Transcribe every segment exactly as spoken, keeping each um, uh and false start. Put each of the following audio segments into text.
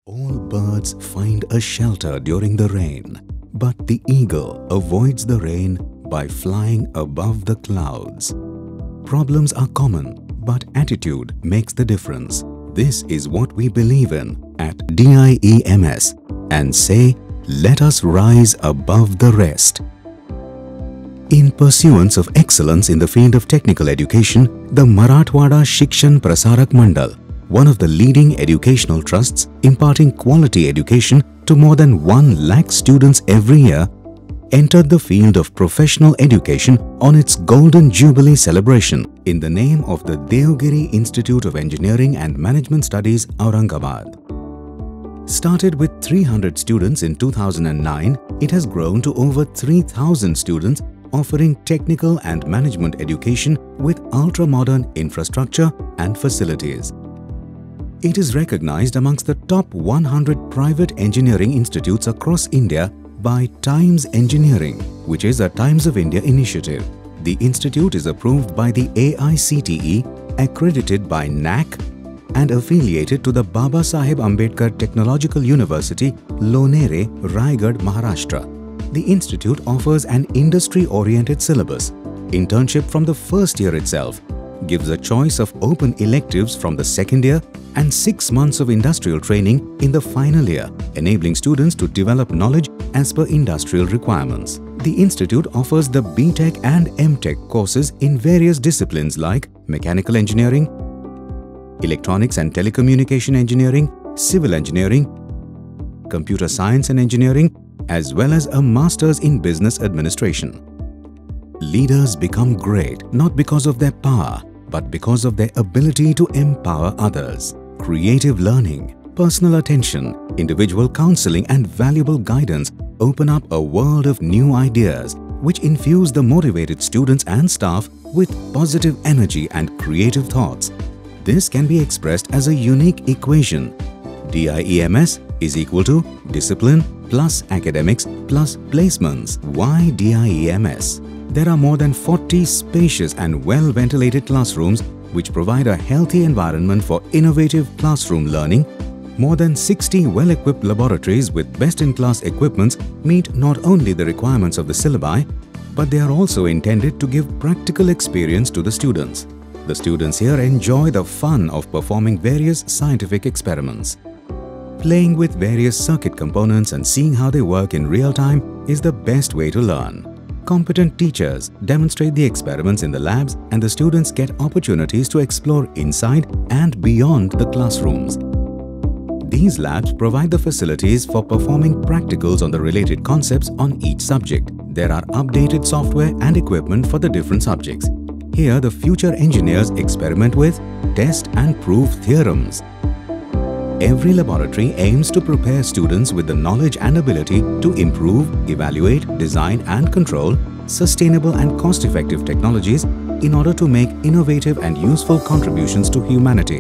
All birds find a shelter during the rain, but the eagle avoids the rain by flying above the clouds. Problems are common, but attitude makes the difference. This is what we believe in at D I E M S and say, let us rise above the rest. In pursuance of excellence in the field of technical education, the Marathwada Shikshan Prasarak Mandal, one of the leading educational trusts imparting quality education to more than one lakh students every year, entered the field of professional education on its Golden Jubilee celebration in the name of the Deogiri Institute of Engineering and Management Studies, Aurangabad. Started with three hundred students in two thousand nine, it has grown to over three thousand students offering technical and management education with ultra-modern infrastructure and facilities. It is recognized amongst the top one hundred private engineering institutes across India by Times Engineering, which is a Times of India initiative. The institute is approved by the A I C T E, accredited by N A C and affiliated to the Baba Saheb Ambedkar Technological University, Lonere, Raigad, Maharashtra. The institute offers an industry-oriented syllabus, internship from the first year itself, gives a choice of open electives from the second year and six months of industrial training in the final year, enabling students to develop knowledge as per industrial requirements. The institute offers the B Tech and M Tech courses in various disciplines like mechanical engineering, electronics and telecommunication engineering, civil engineering, computer science and engineering, as well as a master's in business administration. Leaders become great not because of their power, but because of their ability to empower others. Creative learning, personal attention, individual counseling and valuable guidance open up a world of new ideas which infuse the motivated students and staff with positive energy and creative thoughts. This can be expressed as a unique equation. D I E M S is equal to discipline plus academics plus placements. Why D I E M S? There are more than forty spacious and well-ventilated classrooms which provide a healthy environment for innovative classroom learning. More than sixty well-equipped laboratories with best-in-class equipments meet not only the requirements of the syllabi, but they are also intended to give practical experience to the students. The students here enjoy the fun of performing various scientific experiments. Playing with various circuit components and seeing how they work in real time is the best way to learn. Competent teachers demonstrate the experiments in the labs and the students get opportunities to explore inside and beyond the classrooms. These labs provide the facilities for performing practicals on the related concepts on each subject. There are updated software and equipment for the different subjects. Here, the future engineers experiment with, test and prove theorems. Every laboratory aims to prepare students with the knowledge and ability to improve, evaluate, design and control sustainable and cost-effective technologies in order to make innovative and useful contributions to humanity.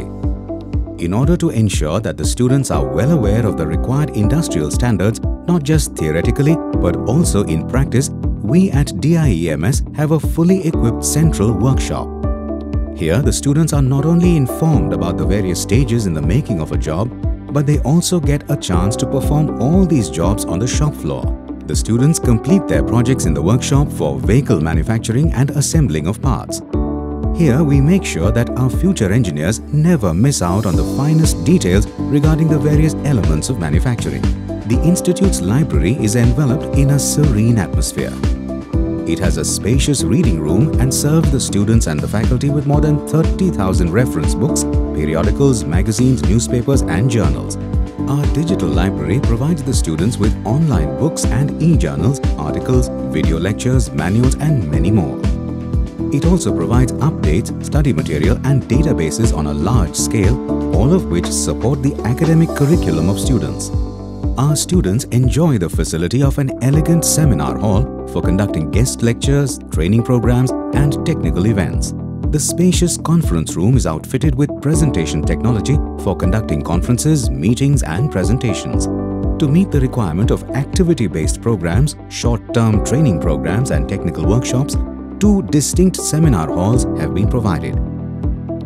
In order to ensure that the students are well aware of the required industrial standards, not just theoretically but also in practice, we at D I E M S have a fully equipped central workshop. Here, the students are not only informed about the various stages in the making of a job, but they also get a chance to perform all these jobs on the shop floor. The students complete their projects in the workshop for vehicle manufacturing and assembling of parts. Here, we make sure that our future engineers never miss out on the finest details regarding the various elements of manufacturing. The Institute's library is enveloped in a serene atmosphere. It has a spacious reading room and serves the students and the faculty with more than thirty thousand reference books, periodicals, magazines, newspapers and journals. Our digital library provides the students with online books and e-journals, articles, video lectures, manuals and many more. It also provides updates, study material and databases on a large scale, all of which support the academic curriculum of students. Our students enjoy the facility of an elegant seminar hall for conducting guest lectures, training programs and technical events. The spacious conference room is outfitted with presentation technology for conducting conferences, meetings and presentations. To meet the requirement of activity-based programs, short-term training programs and technical workshops, two distinct seminar halls have been provided.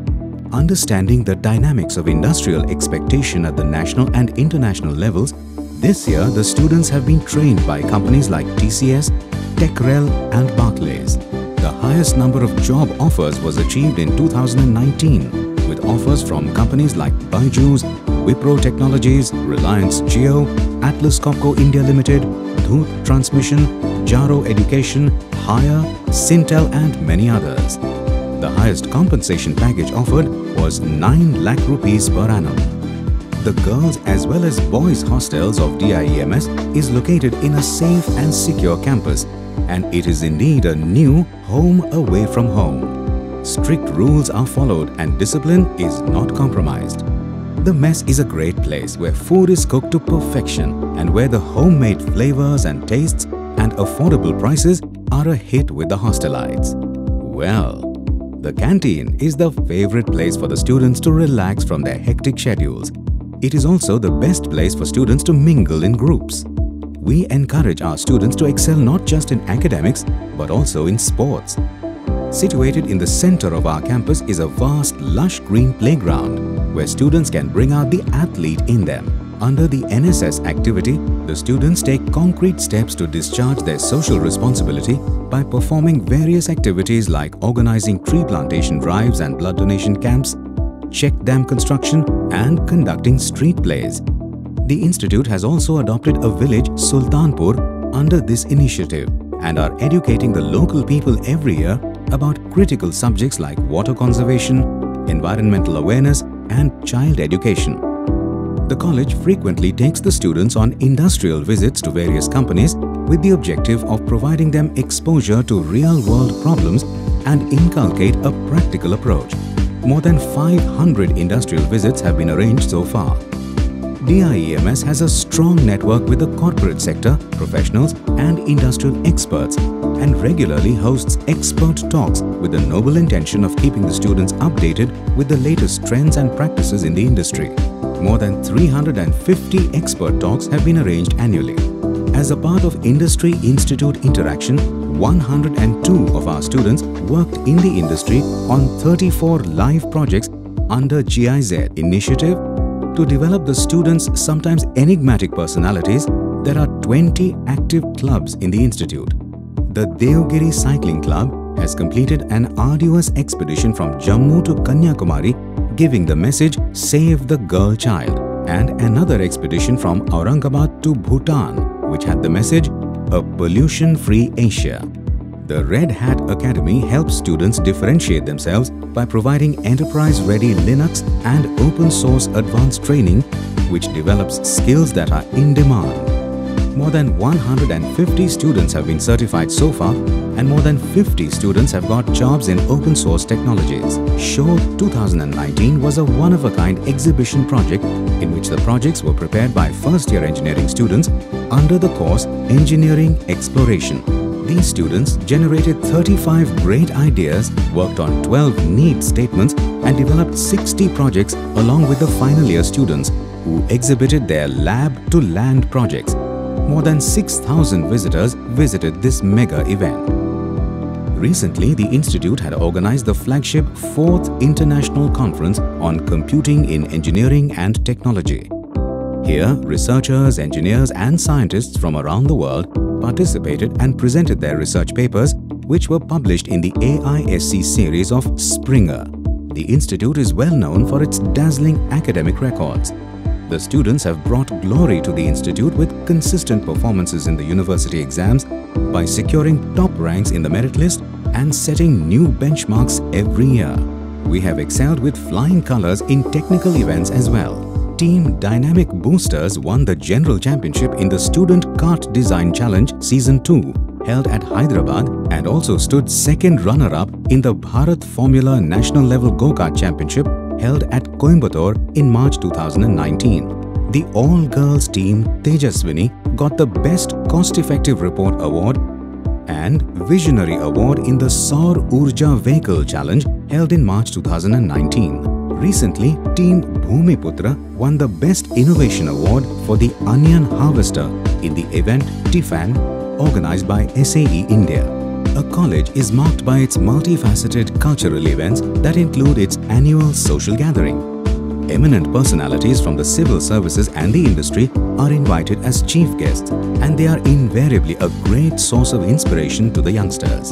Understanding the dynamics of industrial expectation at the national and international levels, this year the students have been trained by companies like T C S, TechRel and Barclays. The highest number of job offers was achieved in two thousand nineteen, with offers from companies like Byju's, Wipro Technologies, Reliance Jio, Atlas Copco India Limited, Dhoot Transmission, Jaro Education, Hire, Sintel and many others. The highest compensation package offered was nine lakh rupees per annum. The girls as well as boys hostels of D I E M S is located in a safe and secure campus, and it is indeed a new home away from home. Strict rules are followed and discipline is not compromised. The mess is a great place where food is cooked to perfection and where the homemade flavors and tastes and affordable prices are a hit with the hostelites. Well, the canteen is the favorite place for the students to relax from their hectic schedules. It is also the best place for students to mingle in groups. We encourage our students to excel not just in academics but also in sports. Situated in the center of our campus is a vast, lush green playground where students can bring out the athlete in them. Under the N S S activity, the students take concrete steps to discharge their social responsibility by performing various activities like organizing tree plantation drives and blood donation camps, check dam construction and conducting street plays. The institute has also adopted a village, Sultanpur, under this initiative and are educating the local people every year about critical subjects like water conservation, environmental awareness and child education. The college frequently takes the students on industrial visits to various companies with the objective of providing them exposure to real-world problems and inculcate a practical approach. More than five hundred industrial visits have been arranged so far. D I E M S has a strong network with the corporate sector, professionals and industrial experts and regularly hosts expert talks with the noble intention of keeping the students updated with the latest trends and practices in the industry. More than three hundred fifty expert talks have been arranged annually. As a part of Industry Institute interaction, one hundred two of our students worked in the industry on thirty-four live projects under G I Z initiative. To develop the students' sometimes enigmatic personalities, there are twenty active clubs in the institute. The Deogiri Cycling Club has completed an arduous expedition from Jammu to Kanyakumari, giving the message "Save the Girl Child," and another expedition from Aurangabad to Bhutan, which had the message "A Pollution-Free Asia." The Red Hat Academy helps students differentiate themselves by providing enterprise-ready Linux and open-source advanced training, which develops skills that are in demand. More than one hundred fifty students have been certified so far, and more than fifty students have got jobs in open-source technologies. Show two thousand nineteen was a one-of-a-kind exhibition project in which the projects were prepared by first-year engineering students under the course Engineering Exploration. These students generated thirty-five great ideas, worked on twelve need statements and developed sixty projects along with the final year students who exhibited their lab-to-land projects. More than six thousand visitors visited this mega event. Recently, the institute had organized the flagship fourth International Conference on Computing in Engineering and Technology. Here, researchers, engineers and scientists from around the world participated and presented their research papers, which were published in the A I S C series of Springer. The institute is well known for its dazzling academic records. The students have brought glory to the institute with consistent performances in the university exams by securing top ranks in the merit list and setting new benchmarks every year. We have excelled with flying colors in technical events as well. Team Dynamic Boosters won the General Championship in the Student Kart Design Challenge Season two, held at Hyderabad, and also stood second runner-up in the Bharat Formula National Level Go-Kart Championship held at Coimbatore in March two thousand nineteen. The all-girls team Tejaswini got the Best Cost-Effective Report Award and Visionary Award in the Saur Urja Vehicle Challenge held in March two thousand nineteen. Recently, Team Bhumiputra won the Best Innovation Award for the Onion Harvester in the event Tiffan, organized by S A E India. A college is marked by its multifaceted cultural events that include its annual social gathering. Eminent personalities from the civil services and the industry are invited as chief guests, and they are invariably a great source of inspiration to the youngsters.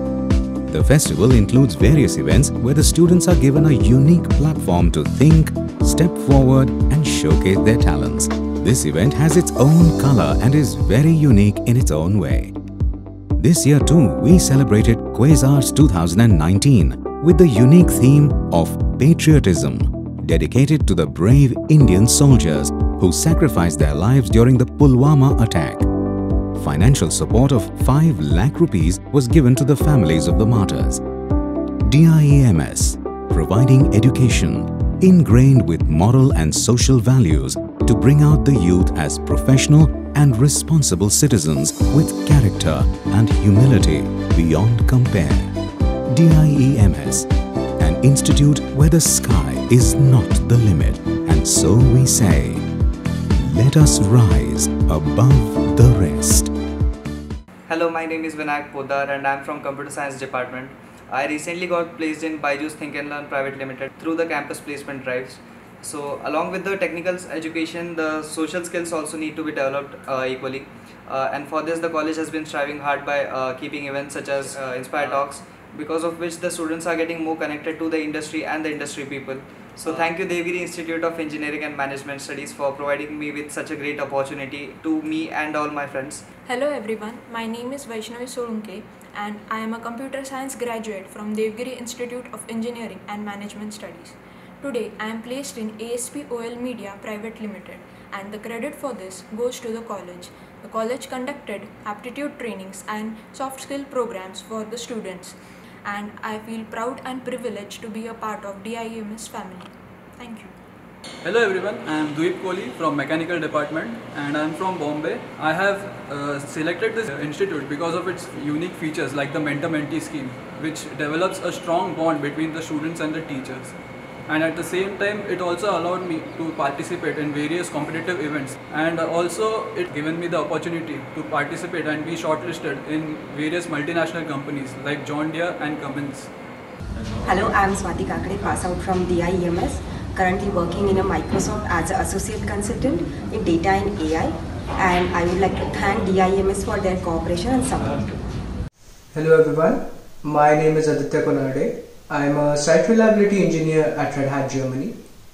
The festival includes various events where the students are given a unique platform to think, step forward and showcase their talents. This event has its own color and is very unique in its own way. This year too, we celebrated Quasars two thousand nineteen with the unique theme of patriotism, dedicated to the brave Indian soldiers who sacrificed their lives during the Pulwama attack. Financial support of five lakh rupees was given to the families of the martyrs. D I E M S, providing education, ingrained with moral and social values to bring out the youth as professional and responsible citizens with character and humility beyond compare. D I E M S, an institute where the sky is not the limit, and so we say, let us rise above the rest. Hello, my name is Vinayak Poddar and I am from Computer Science Department. I recently got placed in Byju's Think and Learn Private Limited through the campus placement drives. So along with the technical education, the social skills also need to be developed uh, equally. Uh, and for this, the college has been striving hard by uh, keeping events such as uh, Inspire Talks, because of which the students are getting more connected to the industry and the industry people. So thank you Deogiri Institute of Engineering and Management Studies for providing me with such a great opportunity to me and all my friends. Hello everyone, my name is Vaishnavi Solunke and I am a computer science graduate from Deogiri Institute of Engineering and Management Studies. Today I am placed in A S P O L Media Private Limited, and the credit for this goes to the college. The college conducted aptitude trainings and soft skill programs for the students, and I feel proud and privileged to be a part of D I E M S family. Thank you. Hello everyone, I am Duip Kohli from Mechanical Department and I am from Bombay. I have uh, selected this institute because of its unique features like the mentor-mentee scheme, which develops a strong bond between the students and the teachers. And at the same time, it also allowed me to participate in various competitive events, and also it given me the opportunity to participate and be shortlisted in various multinational companies like John Deere and Cummins. Hello, I am Swati Kakade, pass out from D I E M S, currently working in a Microsoft as an associate consultant in data and A I, and I would like to thank D I E M S for their cooperation and support. Hello everyone, my name is Aditya Konarde. I am a site reliability engineer at Red Hat, Germany.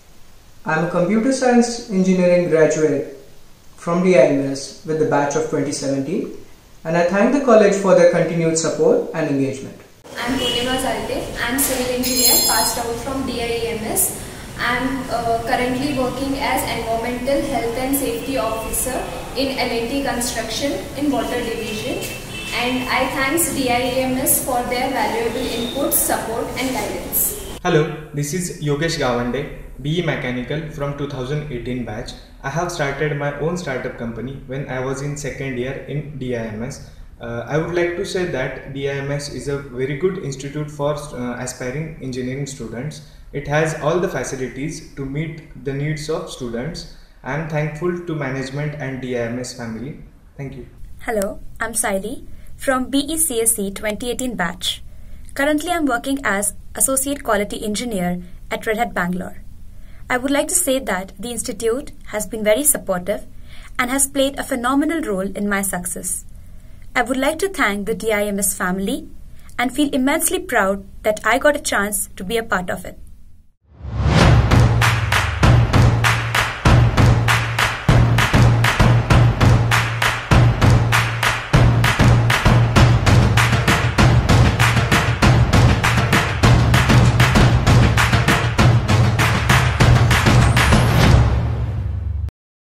I am a computer science engineering graduate from D I E M S with the batch of twenty seventeen, and I thank the college for their continued support and engagement. I am Purnima Zalte. I am civil engineer passed out from D I E M S. I am uh, currently working as environmental health and safety officer in L and T construction in water division. And I thanks D I E M S for their valuable inputs, support and guidance. Hello, this is Yogesh Gawande, B E Mechanical from two thousand eighteen batch. I have started my own startup company when I was in second year in D I E M S. Uh, I would like to say that D I E M S is a very good institute for uh, aspiring engineering students. It has all the facilities to meet the needs of students. I am thankful to management and D I E M S family. Thank you. Hello, I'm Saili from B E C S E twenty eighteen batch. Currently, I'm working as Associate Quality Engineer at Red Hat Bangalore. I would like to say that the institute has been very supportive and has played a phenomenal role in my success. I would like to thank the D I E M S family and feel immensely proud that I got a chance to be a part of it.